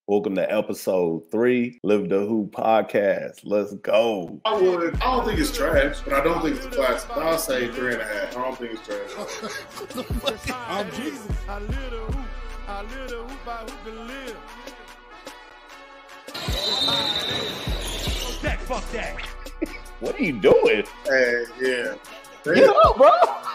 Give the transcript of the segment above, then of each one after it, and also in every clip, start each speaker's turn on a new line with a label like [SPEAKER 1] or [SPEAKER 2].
[SPEAKER 1] Welcome to episode 3, Live the Hoop podcast. Let's go.
[SPEAKER 2] I don't think it's trash, but I don't think it's a classic. I'll say 3.5. I don't think it's trash.
[SPEAKER 3] I'm Jesus. I live the hoop. I live the hoop. I hoop and live. Fuck that.
[SPEAKER 1] What are you doing?
[SPEAKER 2] Hey, yeah.
[SPEAKER 1] Get up, bro.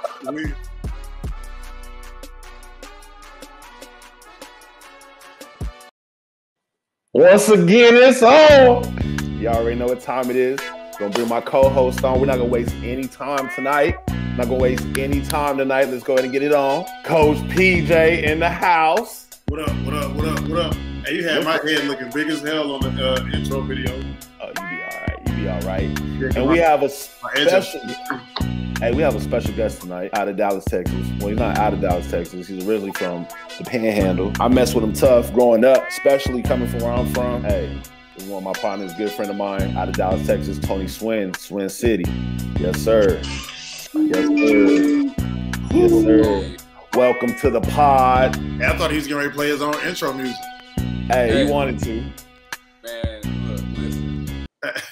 [SPEAKER 1] Once again, it's on. Y'all already know what time it is. Gonna bring my co-host on. We're not gonna waste any time tonight. Not gonna waste any time tonight. Let's go ahead and get it on. Coach PJ in the house.
[SPEAKER 2] What up? What up? What up? What up? Hey, you had my head looking big as hell on the intro video.
[SPEAKER 1] Oh, you be all right. You be all right. And we have a special. Hey, we have a special guest tonight out of Dallas, Texas. Well, he's not out of Dallas, Texas. He's originally from the Panhandle. I messed with him tough growing up, especially coming from where I'm from. Hey, this is one of my partners, a good friend of mine out of Dallas, Texas, Tony Swin, Swin City. Yes, sir. Yes, sir. Yes, sir. Welcome to the pod.
[SPEAKER 2] Hey, I thought he was getting ready to play his own intro music.
[SPEAKER 1] Hey, he wanted to.
[SPEAKER 4] Man, look, listen.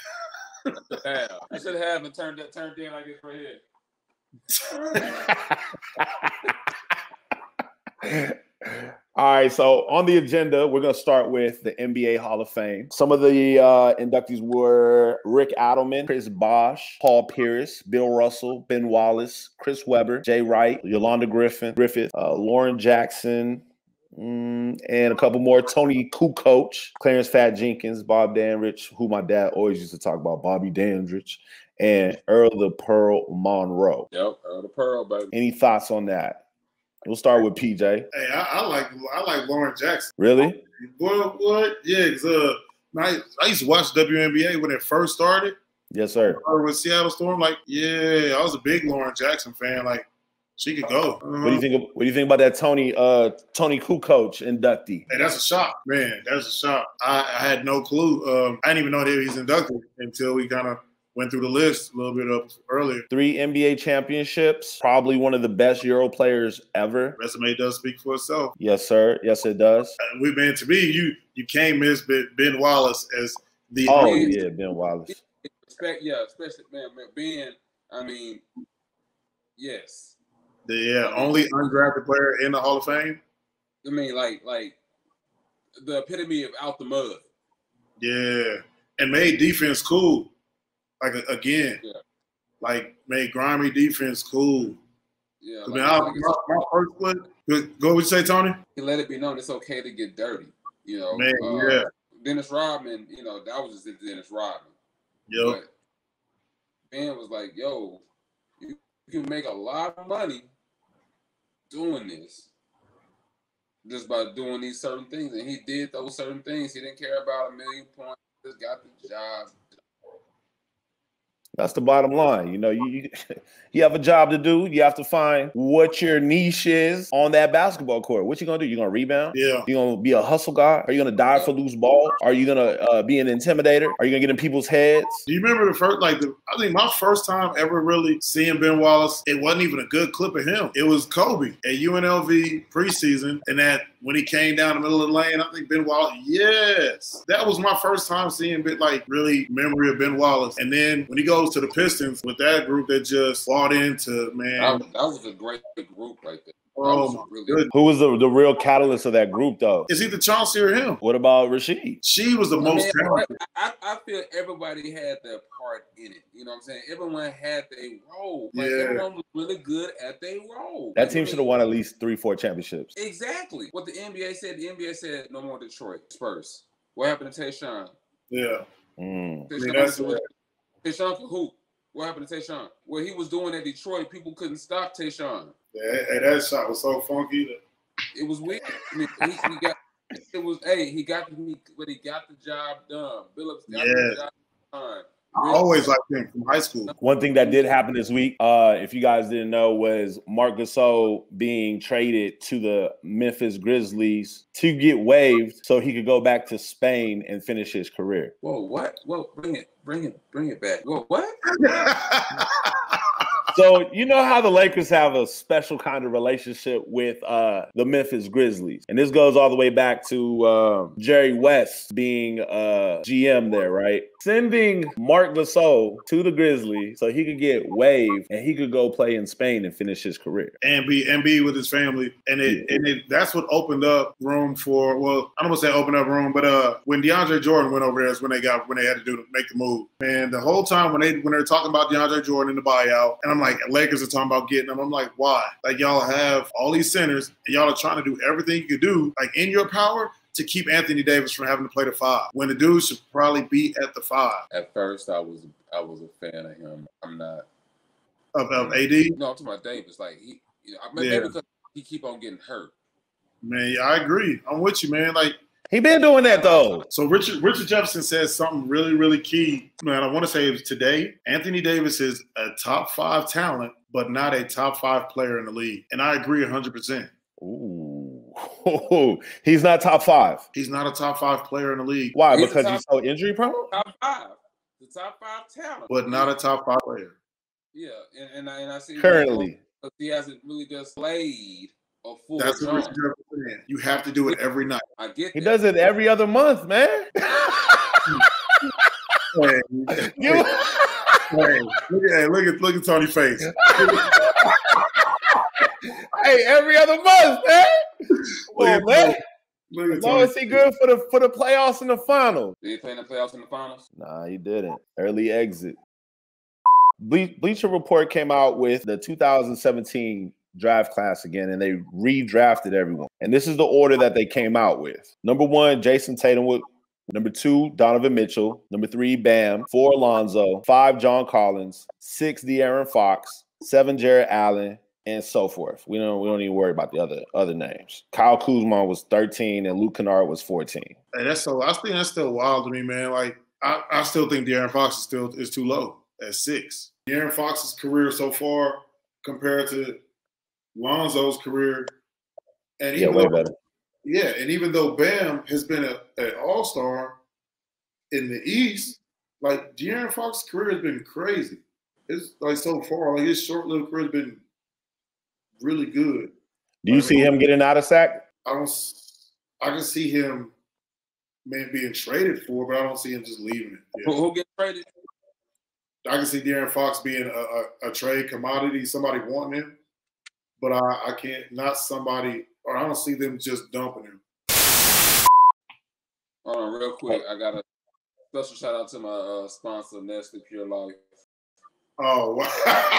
[SPEAKER 4] I should have and turned in like this right here.
[SPEAKER 1] All right, so on the agenda, we're going to start with the NBA Hall of Fame. Some of the inductees were Rick Adelman, Chris Bosh, Paul Pierce, Bill Russell, Ben Wallace, Chris Webber, Jay Wright, Yolanda Griffith, Lauren Jackson, and a couple more. Tony Kukoc, Clarence Fat Jenkins, Bob Dandridge, who my dad always used to talk about, Bobby Dandridge, and Earl the Pearl Monroe.
[SPEAKER 4] Yep, Earl the Pearl, baby.
[SPEAKER 1] Any thoughts on that? We'll start with PJ.
[SPEAKER 2] Hey, I like Lauren Jackson.
[SPEAKER 1] Really?
[SPEAKER 2] What? Yeah, because I used to watch WNBA when it first started.
[SPEAKER 1] Yes, sir.
[SPEAKER 2] With Seattle Storm, I was a big Lauren Jackson fan. She could go.
[SPEAKER 1] What do you think? What do you think about that Tony Kukoc inductee?
[SPEAKER 2] Hey, that's a shock, man. That's a shock. I had no clue. I didn't even know that he's inducted until we kind of went through the list a little bit up earlier. 3
[SPEAKER 1] NBA championships, probably one of the best Euro players ever.
[SPEAKER 2] Resume does speak for itself.
[SPEAKER 1] Yes, sir. Yes, it does.
[SPEAKER 2] To me, you can't miss Ben Wallace as the.
[SPEAKER 1] Oh yeah, Ben Wallace.
[SPEAKER 4] Especially Ben. I mean, yes.
[SPEAKER 2] The only undrafted player in the Hall of Fame.
[SPEAKER 4] I mean, like the epitome of out the mud.
[SPEAKER 2] Yeah, and made defense cool. Made grimy defense cool.
[SPEAKER 4] Yeah.
[SPEAKER 2] My first one. Go what you say, Tony?
[SPEAKER 4] He let it be known it's okay to get dirty. You know,
[SPEAKER 2] man. Yeah.
[SPEAKER 4] Dennis Rodman. You know, that was just Dennis Rodman.
[SPEAKER 2] Yep.
[SPEAKER 4] But Ben was like, "Yo, you can make a lot of money doing this just by doing these certain things," and he did those certain things. He didn't care about 1 million points. Just got the job.
[SPEAKER 1] That's the bottom line. You know, you have a job to do. You have to find what your niche is on that basketball court. What you gonna do? You gonna rebound?
[SPEAKER 2] Yeah.
[SPEAKER 1] You gonna be a hustle guy? Are you gonna dive for loose ball? Are you gonna be an intimidator? Are you gonna get in people's heads?
[SPEAKER 2] Do you remember I think my first time ever really seeing Ben Wallace, it wasn't even a good clip of him. It was Kobe at UNLV preseason, and that when he came down the middle of the lane, I think Ben Wallace, yes. That was my first time seeing really memory of Ben Wallace. And then when he goes to the Pistons with that group that just bought into, man.
[SPEAKER 4] That was a great group right there.
[SPEAKER 2] Oh, my goodness.
[SPEAKER 1] Who was the real catalyst of that group, though?
[SPEAKER 2] Is either Chauncey or him.
[SPEAKER 1] What about Rasheed?
[SPEAKER 2] She was the most talented.
[SPEAKER 4] I feel everybody had their part in it. You know what I'm saying? Everyone had their role. Everyone was really good at their role.
[SPEAKER 1] That team should have won at least 3-4 championships.
[SPEAKER 4] Exactly. What the NBA said, no more Detroit Spurs. What happened to Tayshaun?
[SPEAKER 2] Yeah.
[SPEAKER 4] Tayshaun could hoop. What happened to Tayshaun? What he was doing at Detroit, people couldn't stop Tayshaun.
[SPEAKER 2] Yeah, that shot was so funky.
[SPEAKER 4] It was weird. I mean, he got the job done. Billups got the job done.
[SPEAKER 2] I always liked him from high school.
[SPEAKER 1] One thing that did happen this week, if you guys didn't know, was Marc Gasol being traded to the Memphis Grizzlies to get waived so he could go back to Spain and finish his career.
[SPEAKER 4] Whoa, what? Whoa, bring it back. Whoa, what?
[SPEAKER 1] So you know how the Lakers have a special kind of relationship with the Memphis Grizzlies, and this goes all the way back to Jerry West being GM there, right? Sending Marc Gasol to the Grizzlies so he could get waived and he could go play in Spain and finish his career
[SPEAKER 2] and be with his family, and that's what opened up room for. Well, I don't want to say open up room, but when DeAndre Jordan went over there is when they had to make the move. And the whole time when they're talking about DeAndre Jordan in the buyout, and I'm like, Lakers are talking about getting him. I'm like, why? Like, y'all have all these centers and y'all are trying to do everything you could do, like in your power, to keep Anthony Davis from having to play the 5 when the dude should probably be at the 5.
[SPEAKER 4] At first, I was a fan of him. I'm not
[SPEAKER 2] of AD.
[SPEAKER 4] No, I'm talking about Davis. Like maybe because he keep on getting hurt.
[SPEAKER 2] Man, yeah, I agree. I'm with you, man. Like,
[SPEAKER 1] he been doing that though.
[SPEAKER 2] So Richard Jefferson says something really, really key. Man, I want to say it was today. Anthony Davis is a top 5 talent, but not a top 5 player in the league. And I agree 100%.
[SPEAKER 1] Ooh. He's not top 5.
[SPEAKER 2] He's not a top 5 player in the league.
[SPEAKER 1] Why? Because he's so injury prone?
[SPEAKER 4] Top 5. The top 5 talent.
[SPEAKER 2] But not a top 5 player.
[SPEAKER 4] Yeah, and I see
[SPEAKER 1] currently.
[SPEAKER 4] But he hasn't really just played a full
[SPEAKER 2] That's what Richard Jefferson said. You have to do it every night.
[SPEAKER 4] I get
[SPEAKER 1] he does it every other month, man.
[SPEAKER 2] Hey, look at Tony's face.
[SPEAKER 1] Hey, every other month, man. Well, man.
[SPEAKER 2] Look at
[SPEAKER 1] Tony. Is he good for the playoffs and the finals?
[SPEAKER 4] Did he play in the playoffs and the finals?
[SPEAKER 1] Nah, he didn't. Early exit. Bleacher Report came out with the 2017 draft class again, and they redrafted everyone. And this is the order that they came out with. Number 1, Jason Tatum. Number 2, Donovan Mitchell. Number 3, Bam. 4, Lonzo. 5, John Collins. 6, De'Aaron Fox. 7, Jared Allen, and so forth. We don't even worry about the other names. Kyle Kuzma was 13, and Luke Kennard was 14.
[SPEAKER 2] Hey, I think that's still wild to me, man. Like, I still think De'Aaron Fox is too low at 6. De'Aaron Fox's career so far compared to Lonzo's career, and
[SPEAKER 1] way better.
[SPEAKER 2] Yeah, and even though Bam has been an all-star in the East, like, De'Aaron Fox's career has been crazy. It's like so far, like, his short-lived career has been really good.
[SPEAKER 1] Do you see him getting out of sack?
[SPEAKER 2] I can see him being traded for, but I don't see him just leaving it. Yeah.
[SPEAKER 4] Who get traded?
[SPEAKER 2] I can see De'Aaron Fox being a trade commodity, somebody wanting him, but I can't, not somebody, or I don't see them just dumping him.
[SPEAKER 4] Hold on, real quick. I got a special shout out to my sponsor, Nestle Pure Life.
[SPEAKER 2] Oh, wow.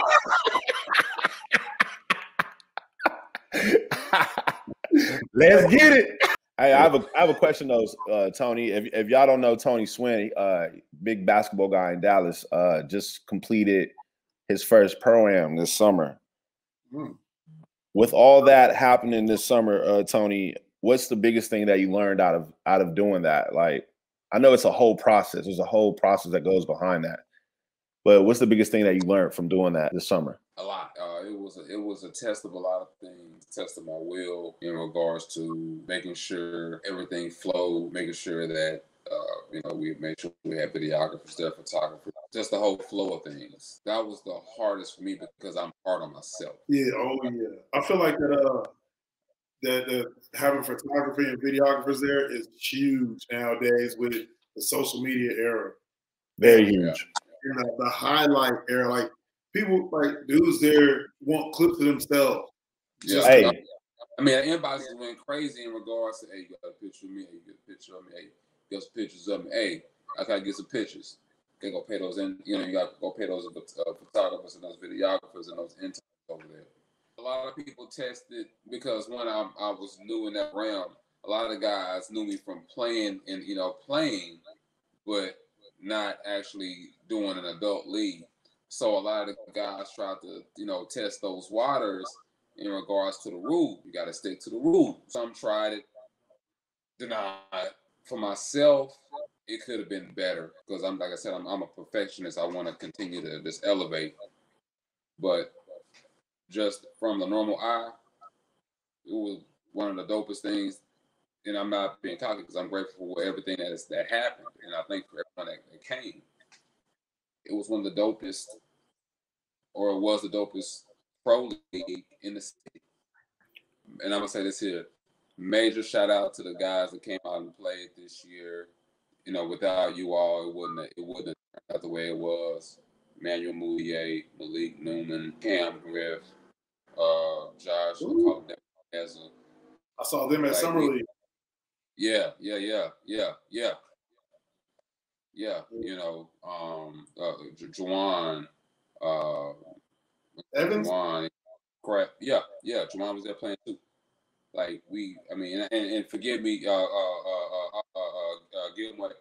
[SPEAKER 1] Let's get it. Hey, I have a question though, Tony. If y'all don't know Tony Swin, big basketball guy in Dallas, just completed his first pro-am this summer. With all that happening this summer, Tony, what's the biggest thing that you learned out of doing that? Like, I know it's a whole process. There's a whole process that goes behind that. But what's the biggest thing that you learned from doing that this summer?
[SPEAKER 4] A lot. It was a test of a lot of things. Test of my will in regards to making sure everything flowed, making sure that we made sure we had videographers there, photographers, just the whole flow of things. That was the hardest for me because I'm hard on myself.
[SPEAKER 2] Yeah. Oh yeah. I feel like that having photography and videographers there is huge nowadays with the social media era.
[SPEAKER 1] Very huge.
[SPEAKER 2] And the highlight era, like, people, like, dudes there want clips of themselves.
[SPEAKER 4] Yeah.
[SPEAKER 1] Hey.
[SPEAKER 4] I mean, the inboxes went crazy in regards to, hey, you got a picture of me, hey, you get a picture of me, hey, you got some pictures of me, hey, I gotta get some pictures. You gotta go pay those you gotta go pay those photographers and those videographers and those interns over there. A lot of people tested because when I was new in that realm, a lot of the guys knew me from playing, but not actually doing an adult league. So a lot of the guys tried to, test those waters in regards to the rule. You got to stick to the rule. Some tried it, denied. For myself, it could have been better because I'm a perfectionist. I want to continue to just elevate. But just from the normal eye, it was one of the dopest things. And I'm not being cocky because I'm grateful for everything that happened. And I think for everyone that came, it was one of the dopest or it was the dopest pro league in the city. And I'm gonna say this here: major shout out to the guys that came out and played this year. You know, without you all, it wouldn't have turned out the way it was. Manuel Mulier, Malik Newman, Cam Griff, Josh as a.
[SPEAKER 2] I saw them at Summer League.
[SPEAKER 4] Yeah. You know, Juwan,
[SPEAKER 2] Evans.
[SPEAKER 4] Juwan, crap. Yeah. Juwan was there playing too. Like and forgive me, Gilmore,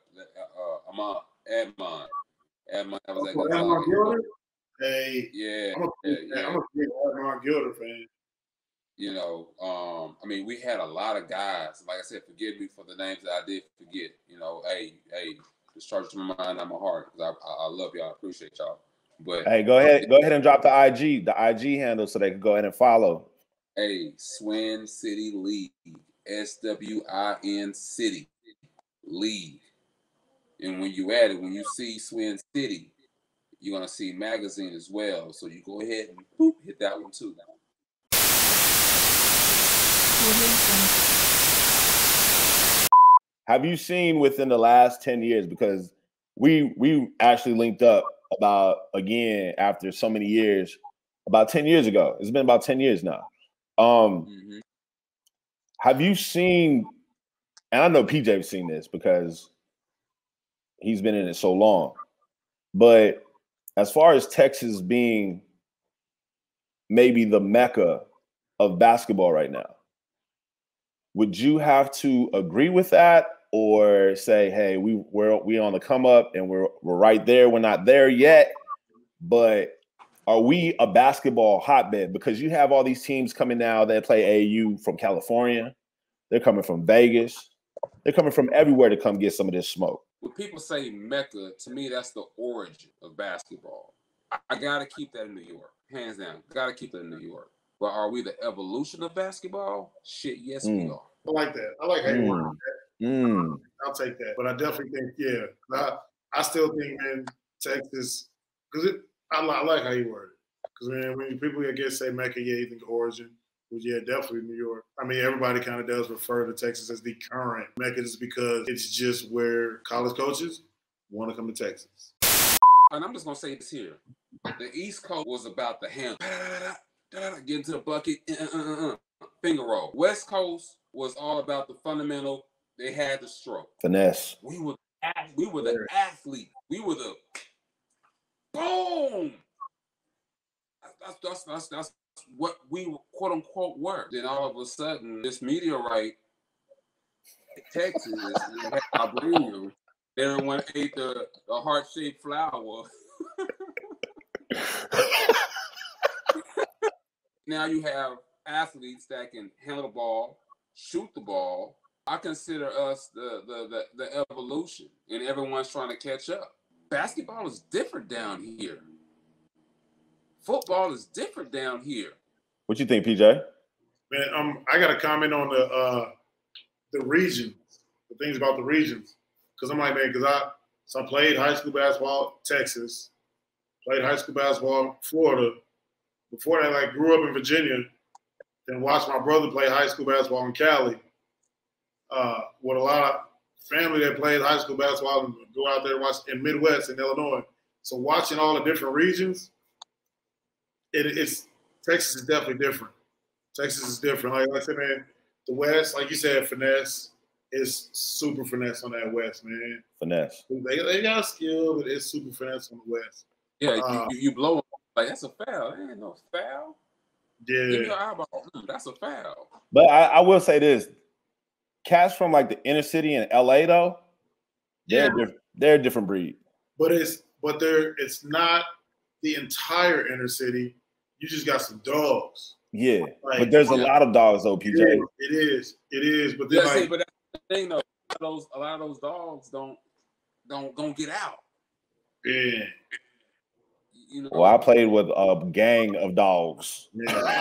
[SPEAKER 4] Admon was that good
[SPEAKER 2] Admon
[SPEAKER 4] time.
[SPEAKER 2] Gilder? Hey,
[SPEAKER 4] Yeah.
[SPEAKER 2] I'm a big Admon Gilder fan.
[SPEAKER 4] You know, we had a lot of guys. Like I said, forgive me for the names that I did forget. You know, hey, just charge to my mind, not my heart, because I love y'all, I appreciate y'all. But
[SPEAKER 1] hey, go ahead and drop the IG handle so they can go ahead and follow.
[SPEAKER 4] Hey, Swin City League, SWIN City League. And when you add it, when you see Swin City, you're gonna see magazine as well. So you go ahead and hit that one too.
[SPEAKER 1] Have you seen within the last 10 years, because we actually linked up after so many years, about 10 years ago. It's been about 10 years now. Have you seen, and I know PJ's seen this because he's been in it so long, but as far as Texas being maybe the mecca of basketball right now, would you have to agree with that or say, hey, we're on the come up and we're right there. We're not there yet, but are we a basketball hotbed? Because you have all these teams coming now that play AAU from California. They're coming from Vegas. They're coming from everywhere to come get some of this smoke.
[SPEAKER 4] When people say Mecca, to me, that's the origin of basketball. I got to keep that in New York. Hands down. Got to keep that in New York. But are we the evolution of basketball? Shit, yes, we are.
[SPEAKER 2] I like that. I like how you want that. I'll take that. But I definitely think, I still think, man, Texas, because I like how you word it. Because, man, when people say Mecca, you think origin. Well, definitely New York. Everybody kind of does refer to Texas as the current Mecca just because it's just where college coaches want to come to Texas.
[SPEAKER 4] And I'm just going to say this here. The East Coast was about the hand. Get into the bucket. Finger roll. West Coast was all about the fundamental. They had the stroke.
[SPEAKER 1] Finesse.
[SPEAKER 4] We were the athlete. We were the boom. That's what we quote unquote were. Then all of a sudden, this meteorite, Texas, vibranium. Everyone ate the heart-shaped flower. Now you have athletes that can handle the ball, shoot the ball. I consider us the evolution, and everyone's trying to catch up. Basketball is different down here. Football is different down here.
[SPEAKER 1] What you think, PJ?
[SPEAKER 2] Man, I got to comment on the regions, the things about the regions, because I'm like, man, because I played high school basketball, Texas, played high school basketball, Florida. Before that, I grew up in Virginia, then watched my brother play high school basketball in Cali. With a lot of family that played high school basketball and go out there and watch in Midwest in Illinois. So watching all the different regions, it's Texas is definitely different. Texas is different. Like I said, man, the West, like you said, finesse is super finesse on that West, man.
[SPEAKER 1] Finesse.
[SPEAKER 2] They got skill, but it's super finesse on the West.
[SPEAKER 4] Yeah, you blow them like that's a foul. There ain't no foul.
[SPEAKER 2] Yeah,
[SPEAKER 4] Give me your eyeball. That's a foul.
[SPEAKER 1] But I will say this: cats from like the inner city in LA, though, they're a different breed.
[SPEAKER 2] But it's not the entire inner city. You just got some dogs.
[SPEAKER 1] Yeah, but there's a lot of dogs though, PJ.
[SPEAKER 2] It is. But then
[SPEAKER 4] but that's the thing though. A lot of those dogs don't get out.
[SPEAKER 2] Yeah.
[SPEAKER 4] You know,
[SPEAKER 1] Well, I played with a gang of dogs,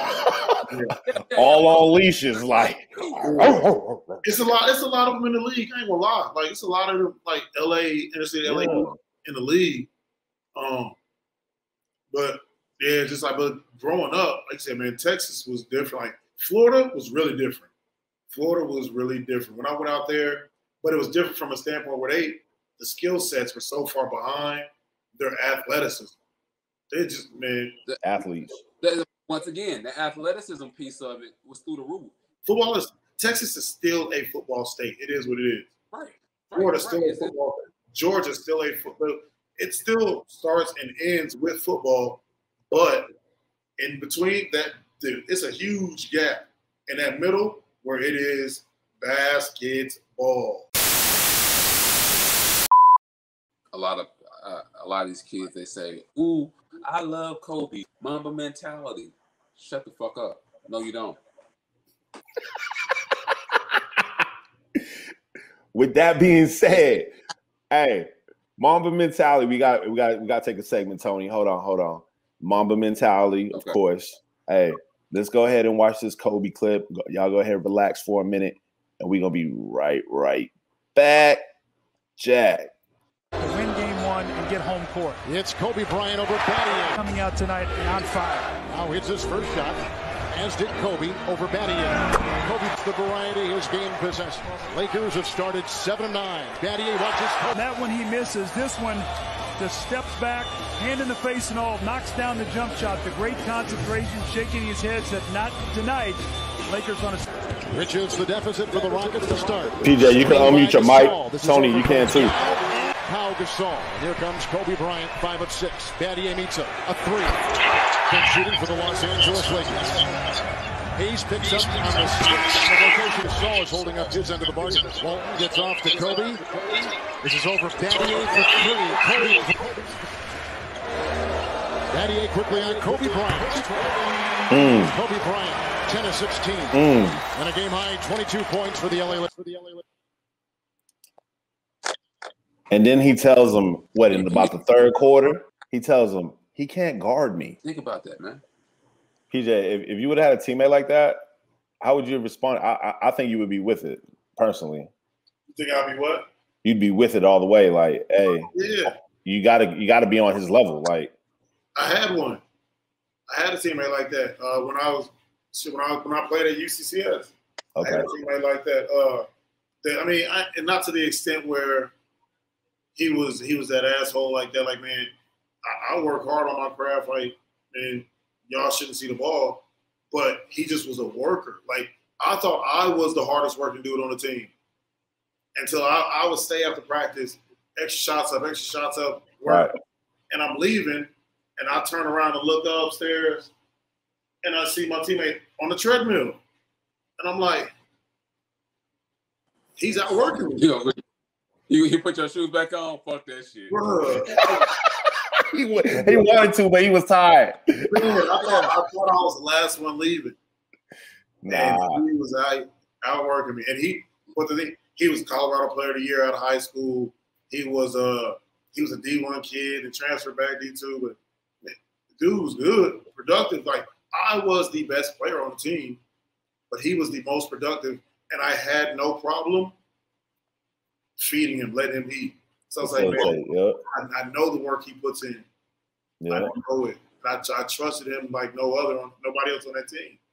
[SPEAKER 2] all
[SPEAKER 1] on leashes. Like,
[SPEAKER 2] it's a lot of them in the league. I ain't gonna lie. Like, it's a lot of them, like LA, inner city LA in the league. But Yeah, just like, but growing up, like I said, man, Texas was different. Like Florida was really different. Florida was really different. When I went out there, but it was different from a standpoint where the skill sets were so far behind their athleticism. They just, man.
[SPEAKER 1] The athletes.
[SPEAKER 4] Once again, the athleticism piece of it was through the roof.
[SPEAKER 2] Texas is still a football state. It is what it is.
[SPEAKER 4] Right.
[SPEAKER 2] Florida's still a football state. Georgia's still a football. It still starts and ends with football, but in between that, it's a huge gap in that middle where it is basketball.
[SPEAKER 4] A lot of these kids, they say, "Ooh, I love Kobe, Mamba mentality." Shut the fuck up. No, you don't.
[SPEAKER 1] With that being said, hey, Mamba mentality. We got to take a segment, Tony. Hold on. Mamba mentality, of course. Hey, let's go ahead and watch this Kobe clip. Y'all go ahead and relax for a minute, and we're gonna be right back. Jack.
[SPEAKER 5] To win game one and get home court.
[SPEAKER 6] It's Kobe Bryant over Battier.
[SPEAKER 5] Coming out tonight on fire.
[SPEAKER 6] Now hits his first shot, as did Kobe over Battier. Kobe's the variety his game possesses. Lakers have started 7-9. Battier watches Kobe.
[SPEAKER 5] That one he misses. This one just steps back, hand in the face and all, knocks down the jump shot. The great concentration, shaking his head, said not tonight. Lakers on a...
[SPEAKER 6] Richards the deficit for the Rockets to start.
[SPEAKER 1] PJ, you can unmute your mic. Tony, you can too.
[SPEAKER 6] Pau Gasol. And here comes Kobe Bryant, 5 of 6. Battier meets a three. Good shooting for the Los Angeles Lakers. Hayes picks up on the switch on the rotation. Gasol is holding up his end of the bargain. Walton gets off to Kobe. This is over. Battier for 3. Kobe. Battier quickly on Kobe Bryant. Kobe Bryant, 10 of 16. And a game high 22 points for the LA Lakers.
[SPEAKER 1] And then he tells him, in about the third quarter, he tells him, he can't guard me.
[SPEAKER 4] Think about that, man.
[SPEAKER 1] PJ, if you would have had a teammate like that, how would you respond? I think you would be with it, personally.
[SPEAKER 2] You think I'd be what?
[SPEAKER 1] You'd be with it all the way. Like, hey, you gotta be on his level. Like,
[SPEAKER 2] I had one. I had a teammate like that when I played at UCCS. Okay. I had a teammate like that. And not to the extent where he was that asshole like that. Like, man, I work hard on my craft. Like, man, y'all shouldn't see the ball. But he just was a worker. Like, I thought I was the hardest working dude on the team until I would stay after practice, extra shots up, work.
[SPEAKER 1] Right.
[SPEAKER 2] And I'm leaving, and I turn around and look upstairs, and I see my teammate on the treadmill. And I'm like, he's out working me.
[SPEAKER 4] You put your shoes back on? Fuck that shit.
[SPEAKER 1] He wanted to, but he was tired.
[SPEAKER 2] Man, I thought I was the last one leaving.
[SPEAKER 1] Nah.
[SPEAKER 2] And he was out working me. And he was Colorado Player of the Year out of high school. He was a D1 kid and transferred back D2, but man, the dude was good, productive. Like, I was the best player on the team, but he was the most productive, and I had no problem feeding him, letting him eat. So I was like, man, I know the work he puts in. I know it. I trusted him like nobody else on that team.